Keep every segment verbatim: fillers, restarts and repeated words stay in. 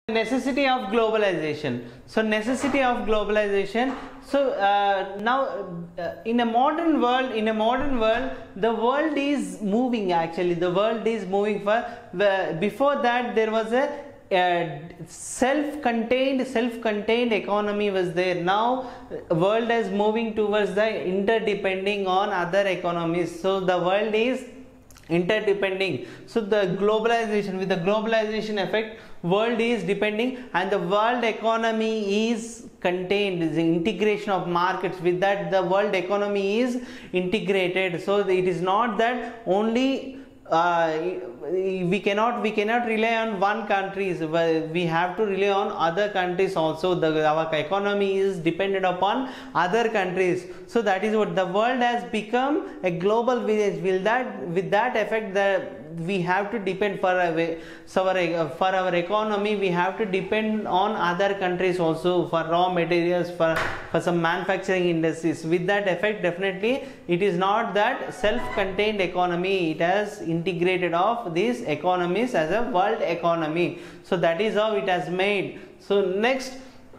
Necessity of globalization. So necessity of globalization. So uh, now uh, in a modern world, in a modern world, the world is moving. Actually, the world is moving for. Uh, before that, there was a uh, self-contained, self-contained economy was there. Now, world is moving towards the interdepending on other economies. So the world is interdepending. So the globalization, with the globalization effect, world is depending, and the world economy is contained, is the integration of markets. With that, the world economy is integrated. So it is not that only uh, we cannot we cannot rely on one country. We have to rely on other countries also. The our economy is dependent upon other countries. So that is what the world has become a global village. Will that with that effect, the we have to depend for our, so our, for our economy, we have to depend on other countries also for raw materials, for, for some manufacturing industries. With that effect, definitely it is not that self-contained economy, it has integrated of these economies as a world economy. So that is how it has made. So next,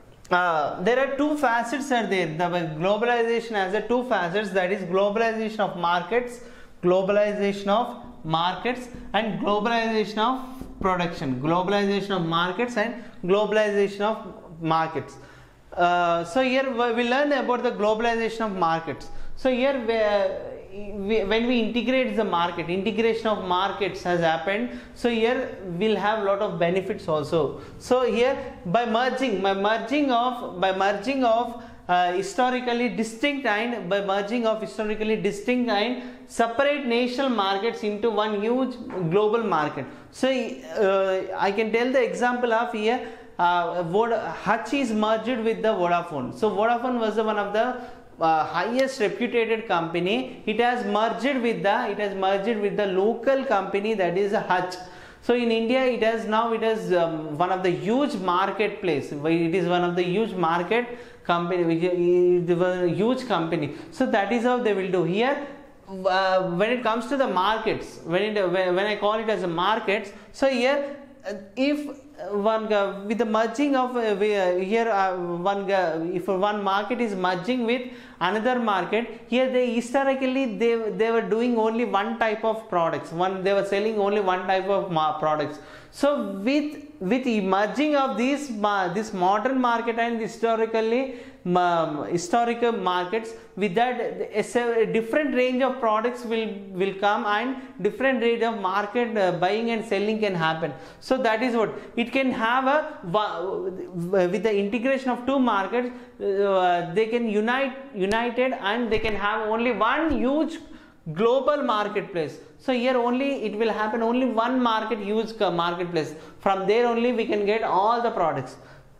Uh, there are two facets are there. The globalization has a two facets, that is globalization of markets, globalization of markets and globalization of production, globalization of markets and globalization of markets. Uh, so here we learn about the globalization of markets. So here we, we, when we integrate the market, integration of markets has happened. So here we'll have lot of benefits also. So here by merging, by merging of, by merging of uh, historically distinct and by merging of historically distinct and separate national markets into one huge global market. So uh, I can tell the example of here, uh, Hutch is merged with the Vodafone. So Vodafone was the one of the Uh, highest reputed company. It has merged with the it has merged with the local company, that is Hutch. So in India, it has now it is um, one of the huge marketplace. It is one of the huge market company, which is a huge company. So that is how they will do here. Uh, when it comes to the markets, when it when I call it as a markets, so here uh, if one uh, with the merging of uh, here uh, one uh, if one market is merging with another market, here they historically they they were doing only one type of products, one they were selling only one type of products. So with with merging of these uh, this modern market and historically um, historical markets, with that a different range of products will will come and different range of market uh, buying and selling can happen. So that is what it can have a with the integration of two markets, uh, they can unite united and they can have only one huge global marketplace. So here only it will happen only one market, huge marketplace. From there only we can get all the products.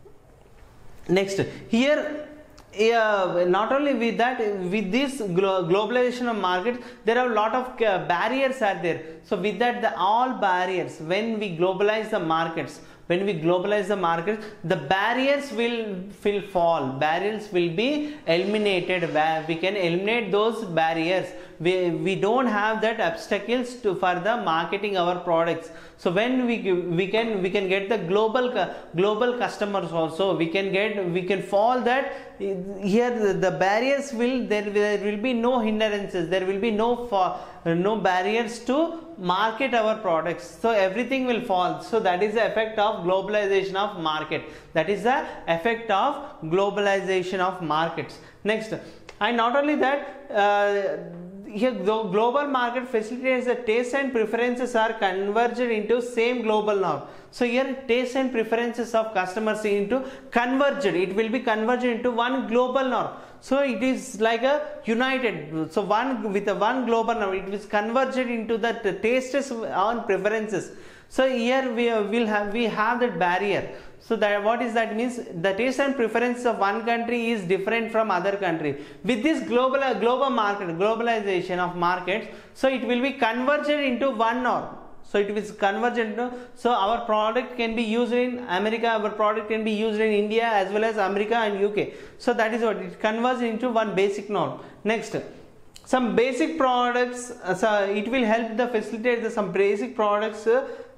Next, here uh, not only with that, with this glo globalization of markets, there are a lot of uh, barriers are there. So with that, the all barriers, when we globalize the markets, when we globalize the market, the barriers will, will fall, barriers will be eliminated. We can eliminate those barriers. We, we don't have that obstacles to for the marketing our products. So when we we can we can get the global global customers also, we can get we can fall that here the, the barriers will there, there will be no hindrances, there will be no for, no barriers to market our products. So everything will fall. So that is the effect of globalization of market. That is the effect of globalization of markets. Next, and not only that, uh, here the global market facilitates the tastes and preferences are converged into same global norm. So here tastes and preferences of customers into converged, it will be converged into one global norm. So it is like a united, so one with a one global norm, it is converged into the tastes on preferences. So here we will have we have that barrier. So that what is that means, the taste and preferences of one country is different from other country. With this global global market, globalization of markets, so it will be converged into one norm. So it is converged into, so our product can be used in America, our product can be used in India as well as America and U K. So that is what it converges into one basic norm. Next, some basic products, uh, so it will help the facilitate the, some basic products uh,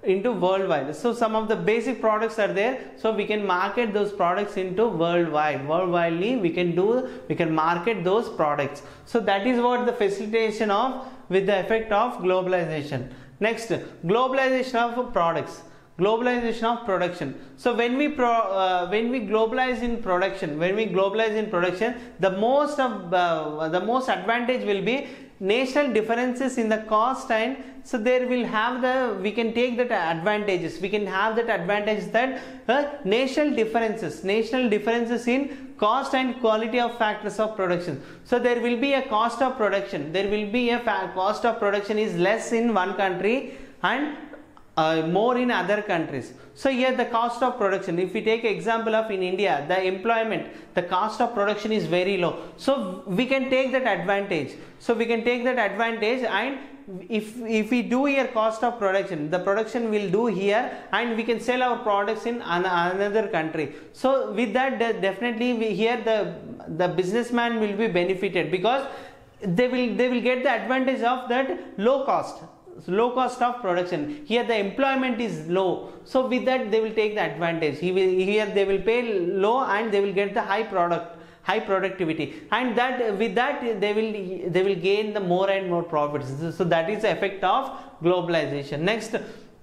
into worldwide. So some of the basic products are there, so we can market those products into worldwide. Worldwidely we can do, we can market those products. So that is what the facilitation of with the effect of globalization. Next, globalization of products, globalization of production. So when we pro, uh, when we globalize in production, when we globalize in production, the most of uh, the most advantage will be national differences in the cost, and so there will have the, we can take that advantages, we can have that advantage that uh, national differences, national differences in cost and quality of factors of production. So there will be a cost of production, there will be a cost of production is less in one country and Uh, more in other countries. So here the cost of production, if we take example of in India, the employment, the cost of production is very low, so we can take that advantage. So we can take that advantage, and if if we do here cost of production, the production will do here and we can sell our products in an, another country. So with that, definitely we here the the businessman will be benefited, because they will they will get the advantage of that low cost. So low cost of production, here the employment is low, so with that they will take the advantage. He will, here they will pay low and they will get the high product, high productivity, and that with that they will they will gain the more and more profits. So that is the effect of globalization. Next,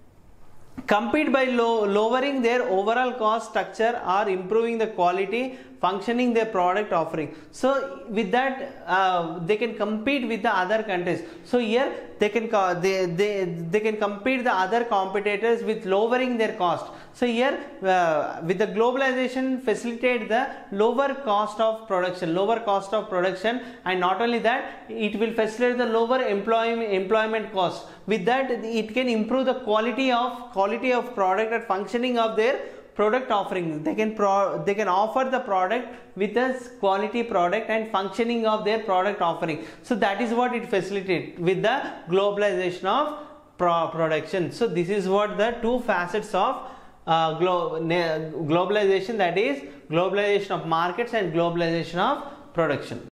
compete by low, lowering their overall cost structure or improving the quality functioning their product offering. So with that uh, they can compete with the other countries. So here they can they, they, they can compete the other competitors with lowering their cost. So here uh, with the globalization facilitate the lower cost of production, lower cost of production, and not only that, it will facilitate the lower employment employment cost. With that it can improve the quality of quality of product and functioning of their product offering. They can pro, they can offer the product with a quality product and functioning of their product offering. So that is what it facilitates with the globalization of pro production. So this is what the two facets of uh, glo globalization, that is globalization of markets and globalization of production.